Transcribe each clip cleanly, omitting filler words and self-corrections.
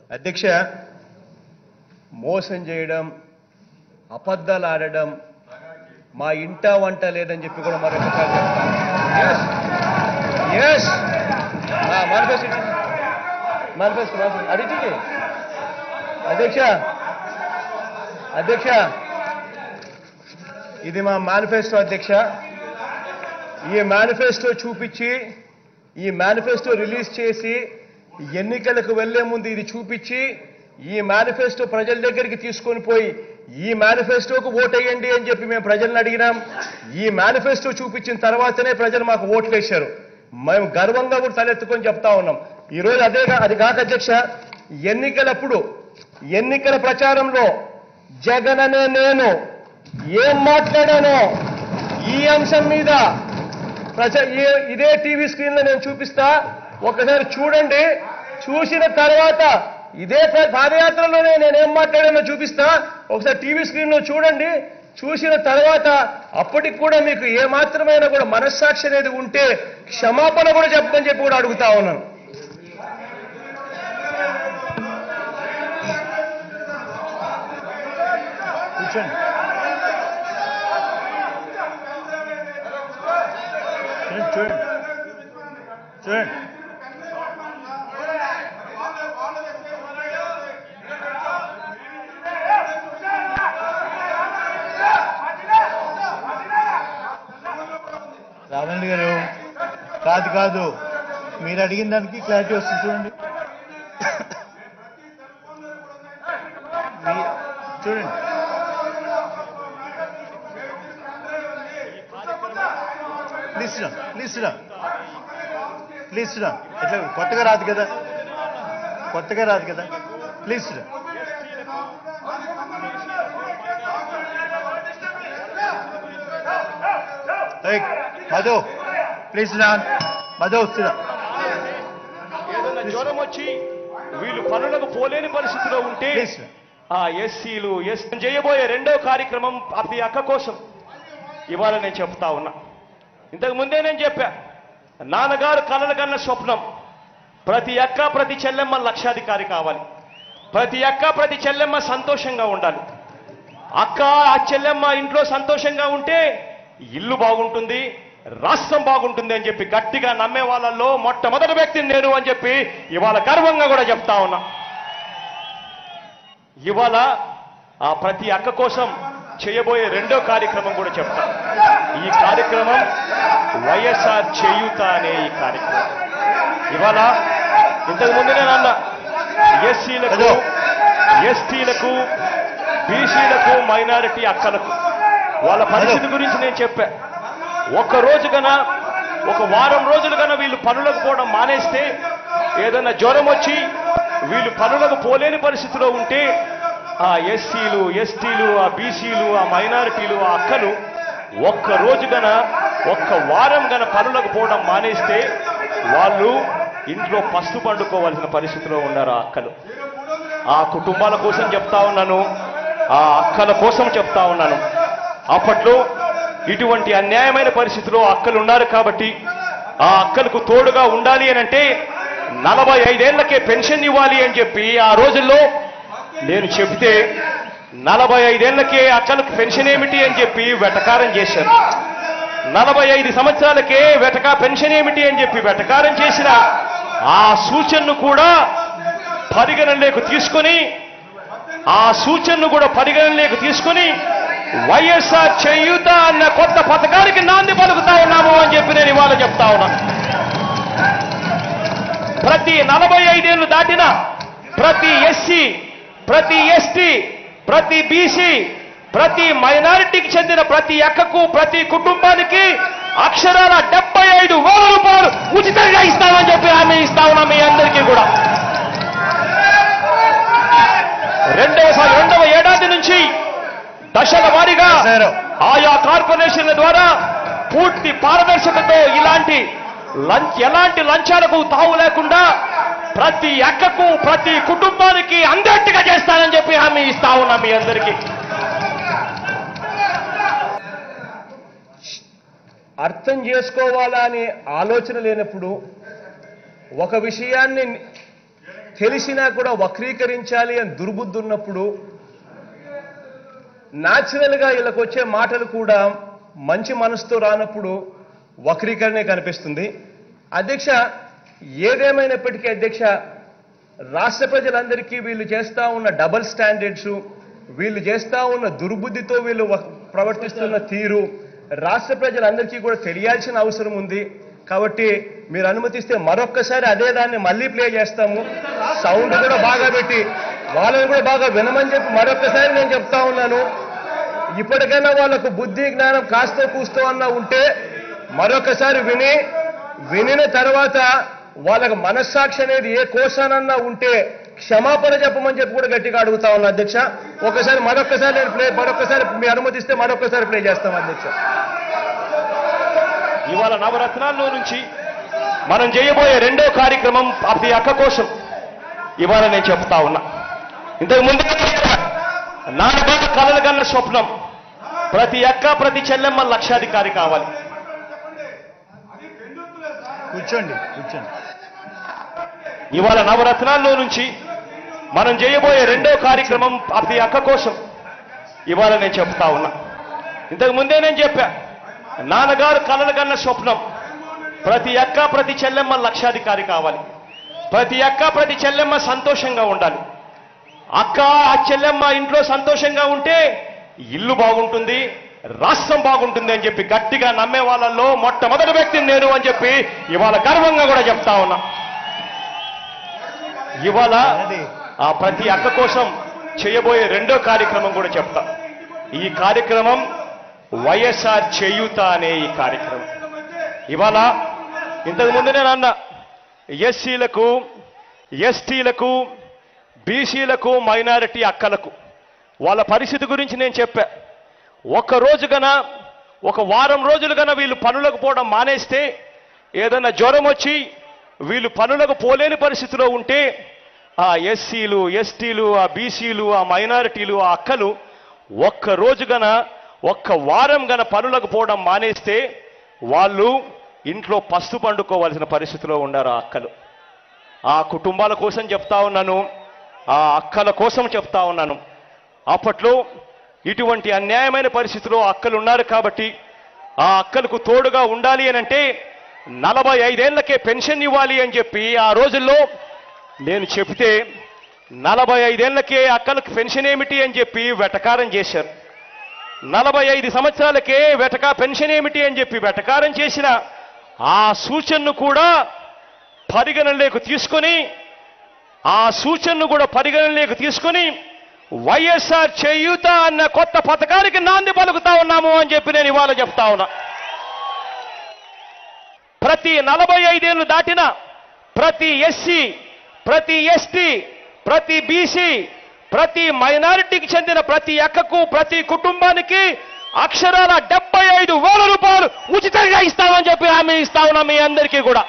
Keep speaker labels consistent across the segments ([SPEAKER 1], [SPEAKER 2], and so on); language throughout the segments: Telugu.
[SPEAKER 1] అధ్యక్ష, మోసం చేయడం, అబద్ధాలు ఆడడం, మా ఇంట వంట లేదని చెప్పి కూడా మరొకసారి చెప్తాను. అడిగి అధ్యక్ష ఇది మా మేనిఫెస్టో అధ్యక్ష. ఈ మేనిఫెస్టో చూపించి, ఈ మేనిఫెస్టో రిలీజ్ చేసి, ఎన్నికలకు వెళ్లే ముందు ఇది చూపించి, ఈ మేనిఫెస్టో ప్రజల దగ్గరికి తీసుకొని పోయి ఈ మేనిఫెస్టోకు ఓటేయండి అని చెప్పి మేము ప్రజలను అడిగినాం. ఈ మేనిఫెస్టో చూపించిన తర్వాతనే ప్రజలు మాకు ఓట్లు వేశారు. మేము గర్వంగా కూడా తలెత్తుకొని చెప్తా ఉన్నాం. ఈరోజు అది కాక అధ్యక్ష, ఎన్నికలప్పుడు ఎన్నికల ప్రచారంలో జగన్ అనే నేను ఏం మాట్లాడానో ఈ అంశం మీద ఇదే టీవీ స్క్రీన్ లో నేను చూపిస్తా, ఒకసారి చూడండి. చూసిన తర్వాత ఇదే పాదయాత్రలోనే నేనేం మాట్లాడానో చూపిస్తా, ఒకసారి టీవీ స్క్రీన్ లో చూడండి. చూసిన తర్వాత అప్పటికి కూడా మీకు ఏ మాత్రమైనా కూడా మనస్సాక్షి అనేది ఉంటే క్షమాపణ కూడా చెప్పమని చెప్పి కూడా అడుగుతా ఉన్నాను. కూర్చోండి. చూడండి చూడండి.
[SPEAKER 2] రామరెడ్డి గారు, కాదు మీరు అడిగిన దానికి క్లారిటీ వస్తుంది చూడండి. చూడండి ప్లీజ్ రా ఎట్లా కొత్తగా రాదు కదా ప్లీజ్ రా. మధు ప్లీజ్ రా, మధు వస్తున్నా.
[SPEAKER 3] ఏదైనా జ్వరం వచ్చి వీళ్ళు పనులకు పోలేని పరిస్థితిలో ఉంటే ఆ ఎస్సీలు చేయబోయే రెండో కార్యక్రమం ప్రతి అక్క కోసం ఇవాళ నేను చెప్తా ఉన్నా. ఇంతకు ముందే నేను చెప్పా, నాన్నగారు కలలు కన్న స్వప్నం ప్రతి అక్క ప్రతి చెల్లెమ్మ లక్షాధికారి కావాలి, ప్రతి అక్క ప్రతి చెల్లెమ్మ సంతోషంగా ఉండాలి. అక్క ఆ చెల్లెమ్మ ఇంట్లో సంతోషంగా ఉంటే ఇల్లు బాగుంటుంది, రాష్ట్రం బాగుంటుంది అని చెప్పి గట్టిగా నమ్మే వాళ్ళల్లో మొట్టమొదటి వ్యక్తిని నేను అని చెప్పి ఇవాళ గర్వంగా కూడా చెప్తా ఉన్నా. ఇవాళ ఆ ప్రతి అక్క కోసం చేయబోయే రెండో కార్యక్రమం కూడా చెప్తా. ఈ కార్యక్రమం వైఎస్ఆర్ చేయూత అనే ఈ కార్యక్రమం. ఇవాళ ఇంతకు ముందు నేను అన్నా, ఎస్సీలకు, ఎస్టీలకు, బీసీలకు, మైనారిటీ అక్కలకు వాళ్ళ పరిస్థితి గురించి నేను చెప్పా. ఒక వారం రోజులు కన్నా వీళ్ళు పనులకు పోవడం మానేస్తే, ఏదైనా జ్వరం వచ్చి వీళ్ళు పనులకు పోలేని పరిస్థితిలో ఉంటే ఆ ఎస్సీలు, ఎస్టీలు, ఆ బీసీలు, ఆ మైనారిటీలు, ఆ అక్కలు ఒక్క వారం గన పనులకు పోవడం మానేస్తే వాళ్ళు ఇంట్లో పస్తు పండుకోవాల్సిన పరిస్థితిలో ఉన్నారు ఆ అక్కలు. ఆ కుటుంబాల కోసం చెప్తా ఉన్నాను, ఆ అక్కల కోసం చెప్తా ఉన్నాను. అప్పట్లో ఇటువంటి అన్యాయమైన పరిస్థితిలో అక్కలు ఉన్నారు కాబట్టి ఆ అక్కలకు తోడుగా ఉండాలి అని అంటే 45 ఏళ్లకే పెన్షన్ ఇవ్వాలి అని చెప్పి ఆ రోజుల్లో నేను చెబితే 45 ఏళ్లకే అక్కలకు పెన్షన్ ఏమిటి అని చెప్పి వెటకారం చేశారు. 45 సంవత్సరాలకే పెన్షన్ ఏమిటి అని చెప్పి వెటకారం చేసిన ఆ సూచనను కూడా పరిగణనలోకి తీసుకొని వైఎస్ఆర్ చేయూత అన్న కొత్త పథకానికి నాంది పలుకుతా ఉన్నాము అని చెప్పి నేను ఇవాళ చెప్తా ఉన్నాను. ప్రతి 45 ఏళ్లు దాటిన ప్రతి ఎస్సీ, ప్రతి ఎస్టీ, ప్రతి బీసీ, ప్రతి మైనారిటీకి చెందిన ప్రతి అక్కకు, ప్రతి కుటుంబానికి అక్షరాల 75,000 రూపాయలు ఉచితంగా ఇస్తామని చెప్పి హామీ ఇస్తా ఉన్నాం మీ అందరికీ కూడా. రెండవ ఏడాది నుంచి దశల వారీగా ఆయా కార్పొరేషన్ల ద్వారా పూర్తి పారదర్శకతో ఎలాంటి లంచాలకు తావు లేకుండా ప్రతి అక్కకు, ప్రతి కుటుంబానికి అందేట్టుగా చేస్తానని చెప్పి హామీ ఇస్తా ఉన్నా మీ అందరికీ.
[SPEAKER 1] అర్థం చేసుకోవాలా అనే ఆలోచన లేనప్పుడు ఒక విషయాన్ని తెలిసినా కూడా వక్రీకరించాలి అని దుర్బుద్ధి ఉన్నప్పుడు న్యాచురల్గా వీళ్ళకి వచ్చే మాటలు కూడా మంచి మనసుతో రానప్పుడు వక్రీకరణే కనిపిస్తుంది. అధ్యక్ష, ఏదేమైనప్పటికీ అధ్యక్ష, రాష్ట్ర ప్రజలందరికీ వీళ్ళు చేస్తా ఉన్న డబుల్ స్టాండర్డ్స్, వీళ్ళు చేస్తా ఉన్న దుర్బుద్ధితో వీళ్ళు ప్రవర్తిస్తున్న తీరు రాష్ట్ర ప్రజలందరికీ కూడా తెలియాల్సిన అవసరం ఉంది. కాబట్టి మీరు అనుమతిస్తే మరొక్కసారి అదే దాన్ని మళ్ళీ ప్లే చేస్తాము. సౌండ్ కూడా బాగా పెట్టి వాళ్ళని కూడా బాగా వినమని చెప్పి మరొక్కసారి నేను చెప్తా ఉన్నాను. ఇప్పటికైనా వాళ్ళకు బుద్ధి జ్ఞానం కాస్తో కూస్తో అన్నా ఉంటే మరొకసారి వినిన తర్వాత వాళ్ళకు మనస్సాక్షి అనేది ఏ కోశానన్నా ఉంటే క్షమాపణ చెప్పమని చెప్పి కూడా గట్టిగా అడుగుతా ఉన్నా అధ్యక్ష. మరొక్కసారి మీ అనుమతిస్తే మరొక్కసారి ప్లే చేస్తాం అధ్యక్ష.
[SPEAKER 3] ఇవాళ నవరత్నాల్లో నుంచి మనం చేయబోయే రెండో కార్యక్రమం ప్రతి అక్క కోసం ఇవాళ నేను చెప్తా ఉన్నా. ఇంతకు ముందు నాన్నగా కలలు కన్న స్వప్నం, ప్రతి అక్క ప్రతి చెల్లెమ్మ లక్షాధికారి కావాలి.
[SPEAKER 2] కూర్చోండి.
[SPEAKER 3] ఇవాళ నవరత్నాల్లో నుంచి మనం చేయబోయే రెండో కార్యక్రమం ప్రతి అక్క కోసం ఇవాళ నేను చెప్తా ఉన్నా. ఇంతకు ముందే నేను చెప్పా, నాన్నగారు కలలు కన్న స్వప్నం, ప్రతి అక్క ప్రతి చెల్లెమ్మ లక్షాధికారి కావాలి. ప్రతి అక్క ప్రతి చెల్లెమ్మ సంతోషంగా ఉండాలి. అక్క ఆ చెల్లెమ్మ ఇంట్లో సంతోషంగా ఉంటే ఇల్లు బాగుంటుంది, రాష్ట్రం బాగుంటుంది అని చెప్పి గట్టిగా నమ్మే వాళ్ళల్లో మొట్టమొదటి వ్యక్తిని నేను అని చెప్పి ఇవాళ గర్వంగా కూడా చెప్తా ఉన్నా. ఇవాళ ఆ ప్రతి అక్క కోసం చేయబోయే రెండో కార్యక్రమం కూడా చెప్తా. ఈ కార్యక్రమం వైఎస్ఆర్ చేయూత అనే ఈ కార్యక్రమం. ఇవాళ ఇంతకు ముందు నేను అన్న ఎస్సీలకు, ఎస్టీలకు, బీసీలకు, మైనారిటీ అక్కలకు వాళ్ళ పరిస్థితి గురించి నేను చెప్పా. ఒక వారం రోజులు గన వీళ్ళు పనులకు పోవడం మానేస్తే, ఏదైనా జ్వరం వచ్చి వీళ్ళు పనులకు పోలేని పరిస్థితిలో ఉంటే ఆ ఎస్సీలు, ఎస్టీలు, ఆ బీసీలు, ఆ మైనారిటీలు, ఆ అక్కలు ఒక్క వారం గన పనులకు పోవడం మానేస్తే వాళ్ళు ఇంట్లో పస్తు పండుకోవాల్సిన పరిస్థితిలో ఉన్నారు ఆ అక్కలు. ఆ కుటుంబాల కోసం చెప్తా ఉన్నాను, ఆ అక్కల కోసం చెప్తా ఉన్నాను. అప్పట్లో ఇటువంటి అన్యాయమైన పరిస్థితిలో అక్కలు ఉన్నారు కాబట్టి ఆ అక్కలకు తోడుగా ఉండాలి అని అంటే 45 ఏళ్లకే పెన్షన్ ఇవ్వాలి అని చెప్పి ఆ రోజుల్లో నేను చెప్తే 45 ఏళ్లకే అక్కలకు పెన్షన్ ఏమిటి అని చెప్పి వెటకారం చేశారు. 45 సంవత్సరాలకే పెన్షన్ ఏమిటి అని చెప్పి వెటకారం చేసిన ఆ సూచనను కూడా పరిగణనలోకి తీసుకొని వైఎస్ఆర్ చేయూత అన్న కొత్త పథకానికి నాంది పలుకుతా ఉన్నాము అని చెప్పి నేను ఇవాళ చెప్తా ఉన్నా. ప్రతి 45 ఏళ్లు దాటిన ప్రతి ఎస్సీ, ప్రతి ఎస్టీ, ప్రతి బీసీ, ప్రతి మైనారిటీకి చెందిన ప్రతి అక్కకు, ప్రతి కుటుంబానికి అక్షరాల 75,000 రూపాయలు ఉచితంగా ఇస్తామని చెప్పి హామీ ఇస్తా ఉన్నాం మీ అందరికీ కూడా.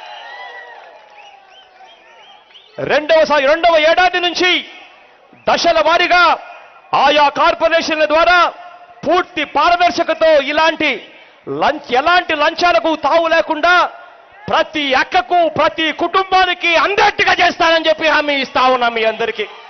[SPEAKER 3] రెండవ ఏడాది నుంచి దశల వారీగా ఆయా కార్పొరేషన్ల ద్వారా పూర్తి పారదర్శకతో ఎలాంటి లంచాలకు తావు లేకుండా ప్రతి అక్కకు, ప్రతి కుటుంబానికి అందేట్టుగా చేస్తానని చెప్పి హామీ ఇస్తా ఉన్నాం మీ అందరికీ.